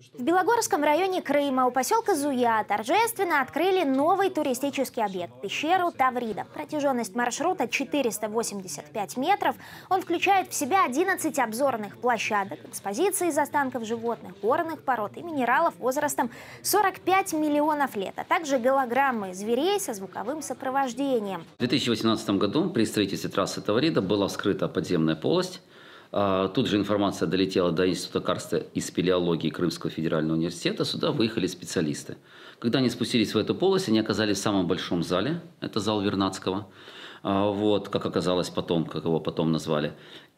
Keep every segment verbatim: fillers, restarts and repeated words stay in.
В Белогорском районе Крыма у поселка Зуя торжественно открыли новый туристический объект – пещеру Таврида. Протяженность маршрута четыреста восемьдесят пять метров. Он включает в себя одиннадцать обзорных площадок, экспозиции из останков животных, горных пород и минералов возрастом сорок пять миллионов лет, а также голограммы зверей со звуковым сопровождением. В две тысячи восемнадцатом году при строительстве трассы Таврида была вскрыта подземная полость. Тут же информация долетела до Института карста и спелеологии Крымского федерального университета. Сюда выехали специалисты. Когда они спустились в эту полость, они оказались в самом большом зале. Это зал Вернадского. Вот, как оказалось потом, как его потом назвали.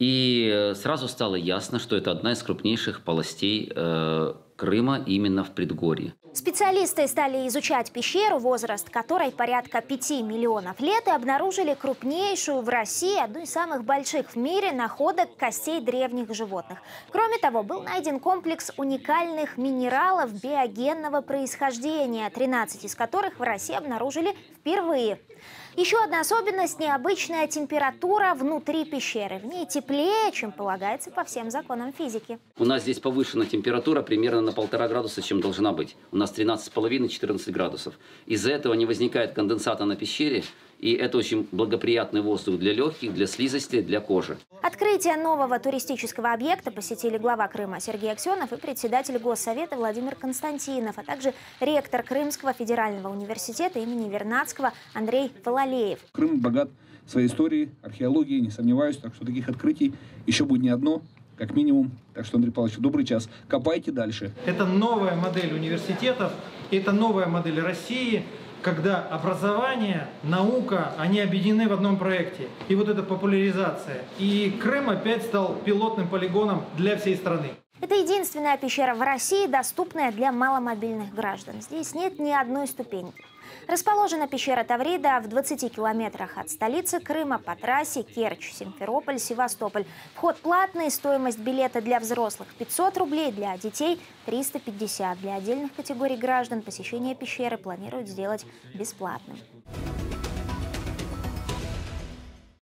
И сразу стало ясно, что это одна из крупнейших полостей э, Крыма именно в предгорье. Специалисты стали изучать пещеру, возраст которой порядка пяти миллионов лет, и обнаружили крупнейшую в России, одну из самых больших в мире находок костей древних животных. Кроме того, был найден комплекс уникальных минералов биогенного происхождения, тринадцать из которых в России обнаружили впервые. Еще одна особенность – необычная температура внутри пещеры. В ней теплее, чем полагается по всем законам физики. У нас здесь повышена температура примерно на полтора градуса, чем должна быть. У нас тринадцать с половиной — четырнадцать градусов. Из-за этого не возникает конденсата на пещере. И это очень благоприятный воздух для легких, для слизисти, для кожи. Открытие нового туристического объекта посетили глава Крыма Сергей Аксенов и председатель Госсовета Владимир Константинов, а также ректор Крымского федерального университета имени Вернадского Андрей Фалалеев. Крым богат своей историей, археологией, не сомневаюсь, так что таких открытий еще будет не одно, как минимум. Так что, Андрей Павлович, добрый час. Копайте дальше. Это новая модель университетов, это новая модель России, когда образование, наука, они объединены в одном проекте. И вот эта популяризация. И Крым опять стал пилотным полигоном для всей страны. Это единственная пещера в России, доступная для маломобильных граждан. Здесь нет ни одной ступеньки. Расположена пещера Таврида в двадцати километрах от столицы Крыма по трассе Керчь, Симферополь, Севастополь. Вход платный, стоимость билета для взрослых пятьсот рублей, для детей триста пятьдесят. Для отдельных категорий граждан посещение пещеры планируют сделать бесплатным.